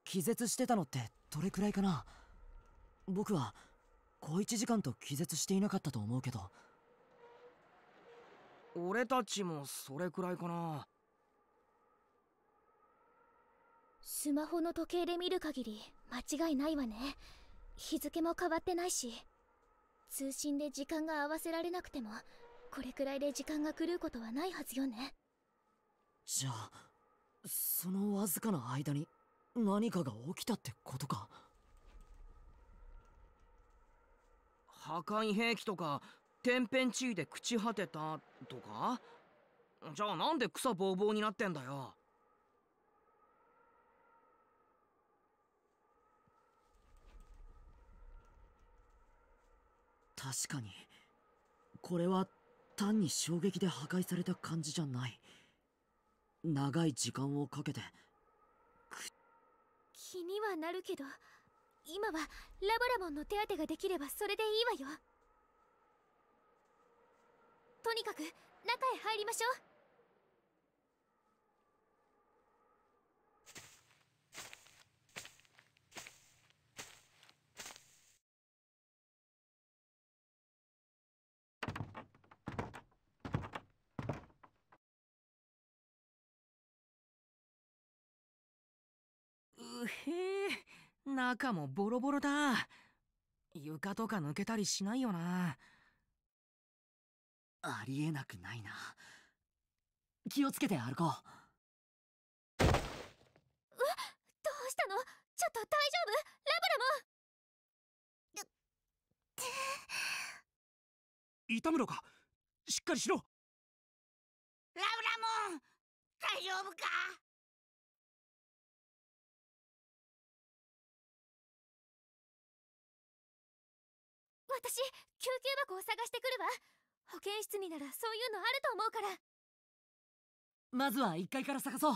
気絶してたのってどれくらいかな。僕は小1時間と気絶していなかったと思うけど。 俺たちもそれくらいかな。 スマホの時計で見る限り間違いないわね。日付も変わってないし、通信で時間が合わせられなくてもこれくらいで時間が狂うことはないはずよね。 じゃあそのわずかな間に何かが起きたってことか。 破壊兵器とか天変地異で朽ち果てたとか。じゃあなんで草ぼうぼうになってんだよ。 確かにこれは単に衝撃で破壊された感じじゃない。長い時間をかけて。 気にはなるけど、今はラブラモンの手当てができればそれでいいわよ。とにかく中へ入りましょう。 うへえ、中もボロボロだ。床とか抜けたりしないよな。 ありえなくないな。気をつけて歩こう。 どうしたの？ちょっと大丈夫？ラブラモン。 痛むのか？しっかりしろ。 ラブラモン、大丈夫か？ 私、救急箱を探してくるわ。保健室にならそういうのあると思うから。 まずは1階から探そう。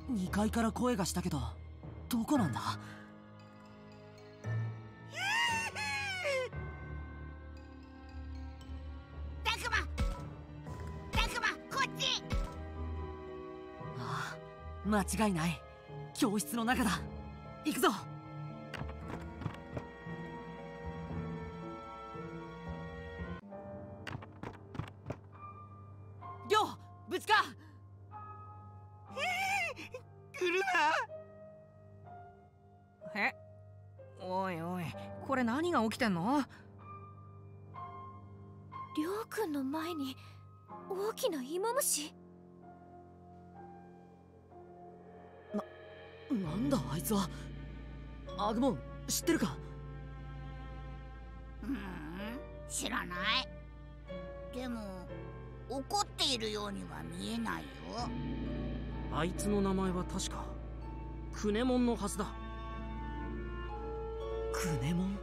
2階から声がしたけど、どこなんだ？ たくまこっち。 ああ、間違いない。教室の中だ。行くぞ。りょう、ぶつか。 来るな。 え、おいおい、これ何が起きてんの？ りょうくんの前に大きな芋虫。 なんだあいつは。アグモン、知ってるか？ 知らない。でも怒っているようには見えないよ。 あいつの名前は確かクネモンのはずだ。 クネモン？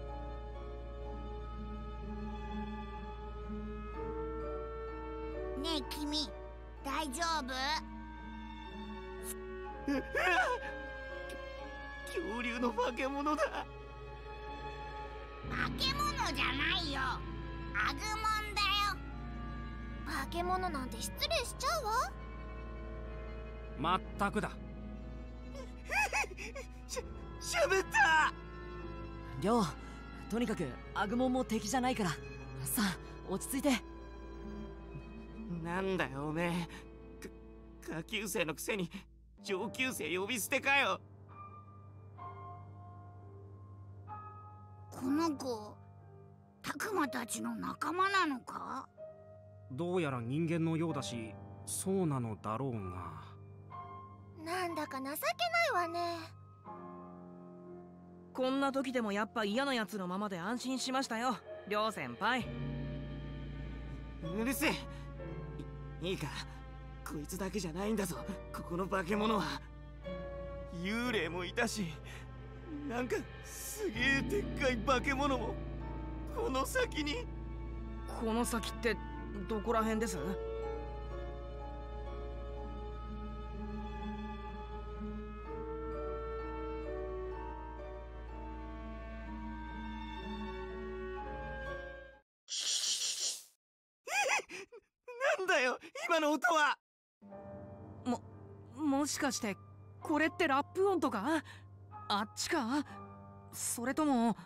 ねえ君、大丈夫？ 恐竜の化け物だ。 化け物じゃないよ、アグモンだよ。 化け物なんて失礼しちゃうわ。 まったくだ。 しゃべった。 りょう、とにかくアグモンも敵じゃないから、さあ落ち着いて。 なんだよおめえ、下級生のくせに上級生呼び捨てかよ。 この子、たくまたちの仲間なのか？ どうやら人間のようだし、そうなのだろうが。 なんだか情けないわね。 こんな時でもやっぱ嫌なやつのままで安心しましたよ、りょう先輩。 うるせえ。いいか、こいつだけじゃないんだぞ、ここの化け物は。幽霊もいたし、なんかすげえでっかい化け物もこの先に。 この先ってどこら辺です？ なんだよ今の音は。 もしかしてこれってラップ音とか？あっちか？それとも。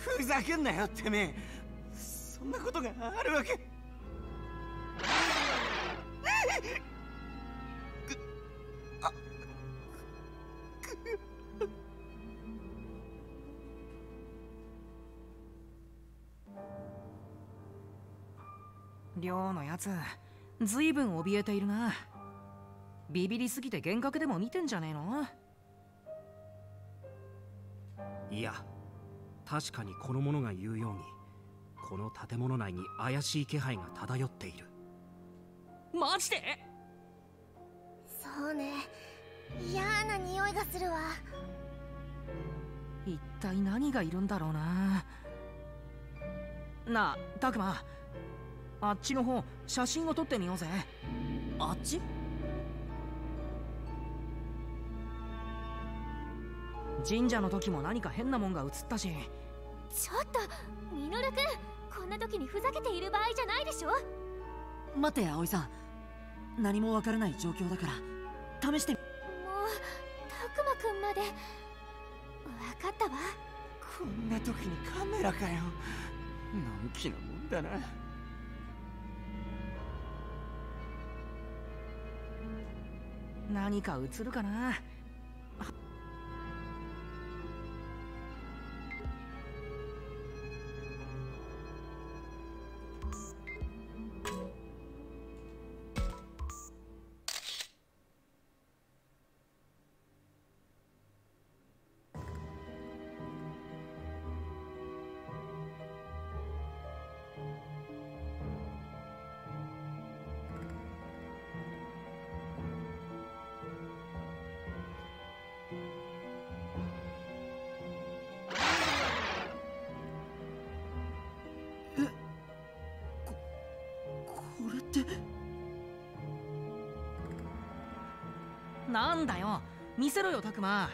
ふざけんなよてめえ。そんなことがあるわけ。 寮のやつずいぶん怯えているな。ビビりすぎて幻覚でも見てんじゃねえの？ いや、確かにこの者が言うようにこの建物内に怪しい気配が漂っている。 マジで？ そうね、嫌な匂いがするわ。 一体何がいるんだろうな。なあタクマ、あっちの方写真を撮ってみようぜ。 あっち？ 神社の時も何か変なもんが映ったし。 ちょっとミノルくん、こんな時にふざけている場合じゃないでしょ。 待って葵さん、何もわからない状況だから試して。 もうたくまくんまで。分かったわ。 こんな時にカメラかよ。のんきなもんだな。 何か映るかな。 これってなんだよ、見せろよタクマ。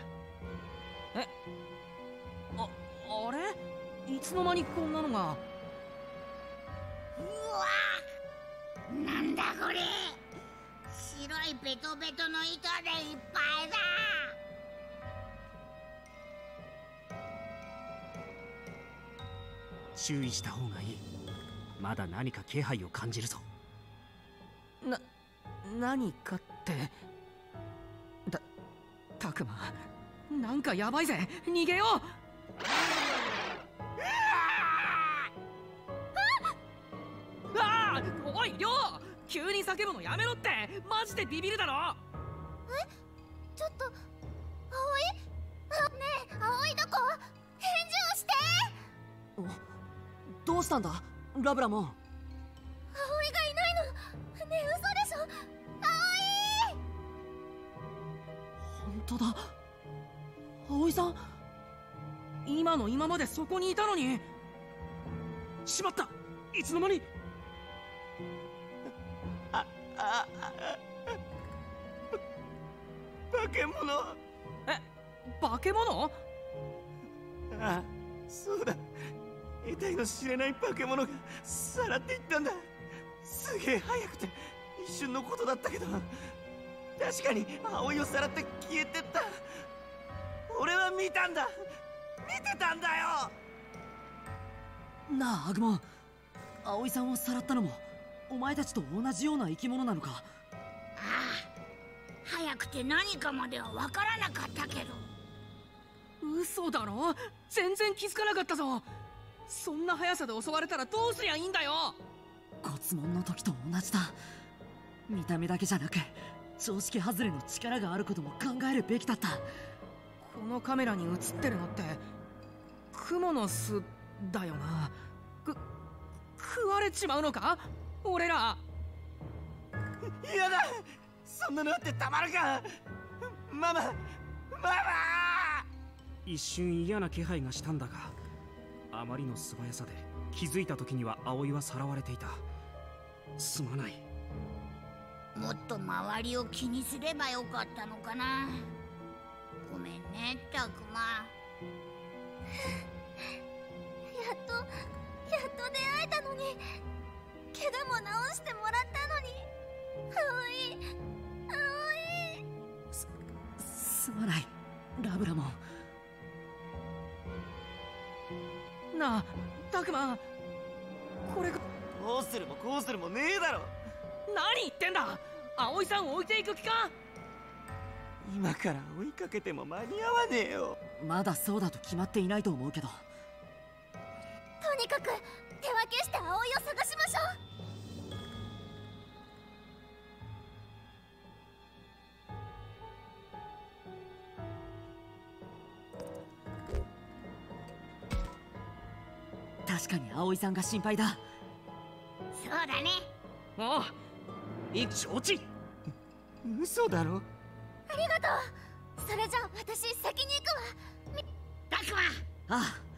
あれ、いつの間にこんなのが。 うわ、なんだこれ。白いベトベトの糸でいっぱいだ。 注意した方がいい。まだ何か気配を感じるぞ。 何かって。タクマ、なんかやばいぜ、逃げよう。ああ、おい亮、急に叫ぶのやめろって。マジでビビるだろ。 ちょっと葵、ねえ葵どこ？返事をして。 どうしたんだラブラモン。 葵がいないの。ねえ、嘘でしょ。葵。 本当だ、葵さん。 今の今までそこにいたのに。 しまった、いつの間に。 化け物。 化け物？ ああ、そうだ。得体の知れない化け物がさらっていったんだ。すげえ速くて一瞬のことだったけど、確かに葵をさらって消えてった。俺は見たんだ、見てたんだよ。 なあアグモン、葵さんをさらったのもお前たちと同じような生き物なのか？ ああ、早くて何かまでは分からなかったけど。 嘘だろ、全然気づかなかったぞ。そんな速さで襲われたらどうすりゃいいんだよ。 ごつもんの時と同じだ。見た目だけじゃなく常識外れの力があることも考えるべきだった。 このカメラに映ってるのってクモの巣だよな。食われちまうのか俺ら。 嫌だ、そんなのあってたまるか。ママ、ママ。 一瞬嫌な気配がしたんだが、あまりの素早さで気づいた時には葵はさらわれていた。すまない。 もっと周りを気にすればよかったのかな。ごめんねタクマ。 やっと出会えたのに。怪我も治してもらったのに。葵。 すまないラブラモン。 なあたくま、これがどうするもこうするもねえだろ。 何言ってんだ。葵さん置いていく気か。 今から追いかけても間に合わねえよ。 まだそうだと決まっていないと思うけど。 とにかく手分けして葵を探しましょう。 確かに葵さんが心配だ。 そうだね。 おう、 承知。 嘘だろ。 ありがとう。それじゃあ私先に行くわ。 たくま、 ああ。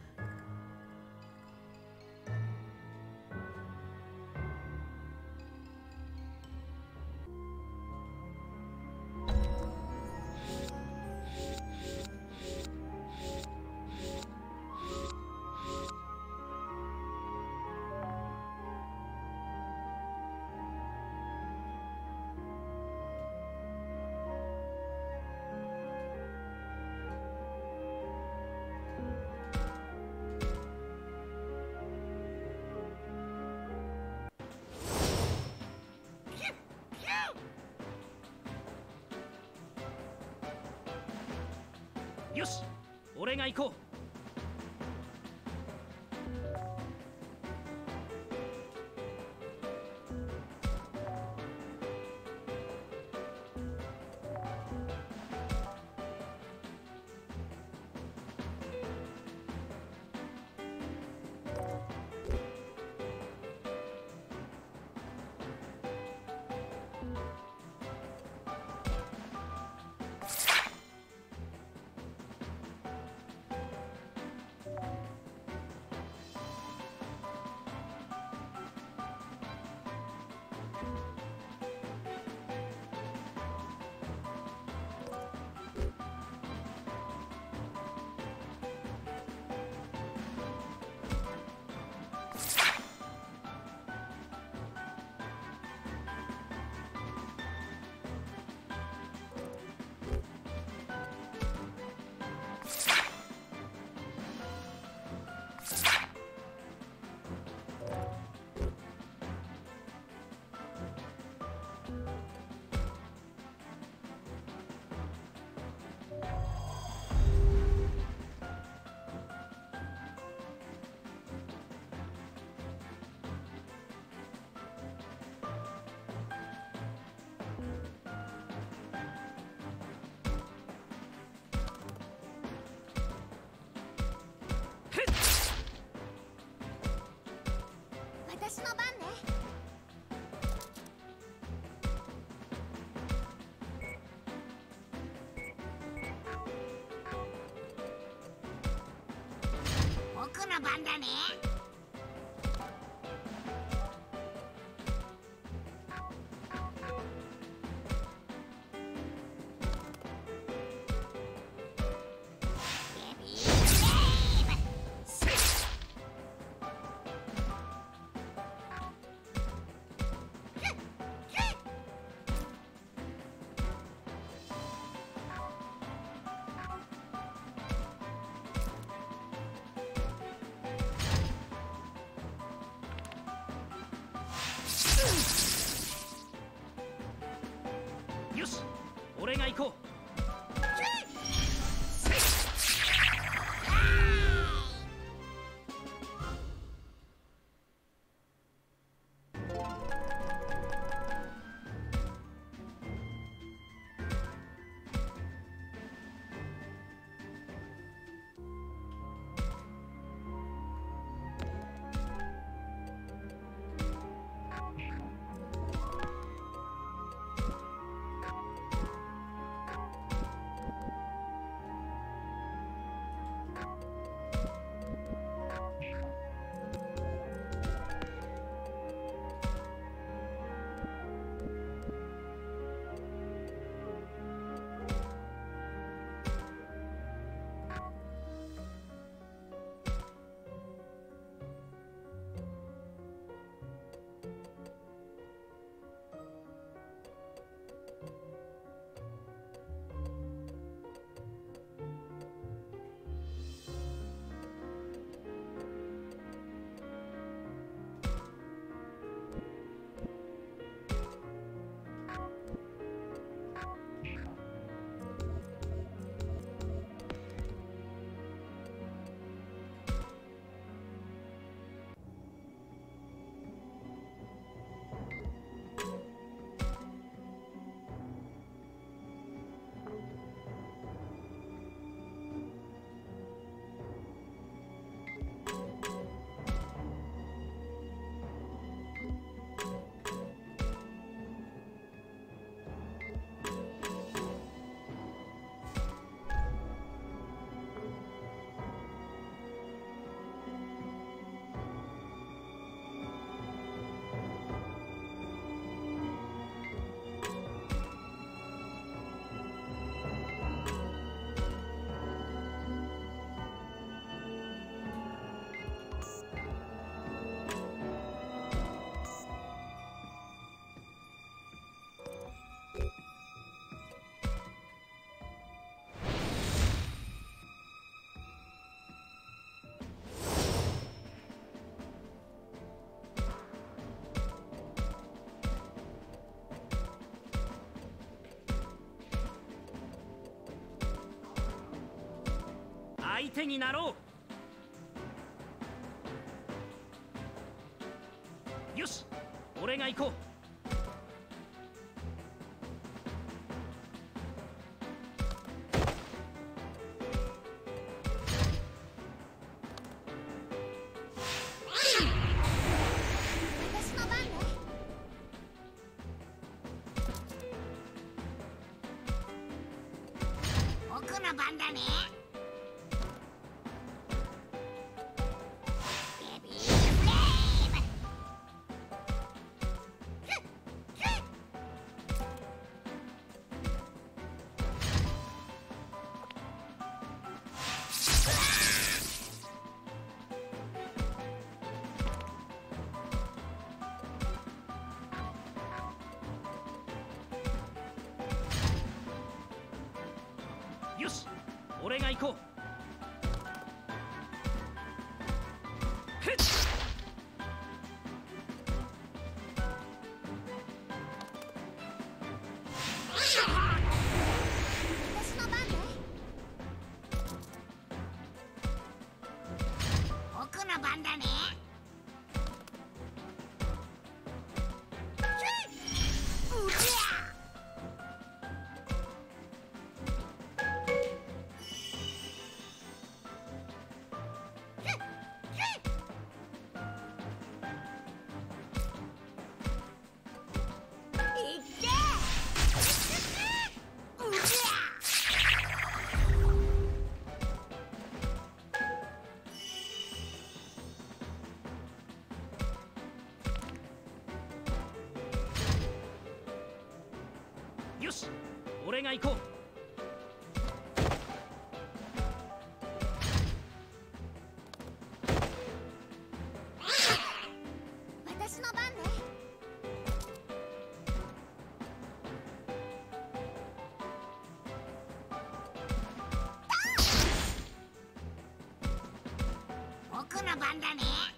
よし、俺が行こう。 私の番ね。 僕の番だね。 よし、俺が行こう。 手になろう。よし、俺が行こう。 僕の番だね。ベビーフレーム。 よし、俺が行こう。へっ。 私の番ね。僕の番だね。うりゃ。 よし、俺が行こう。 私の番ね。僕の番だね。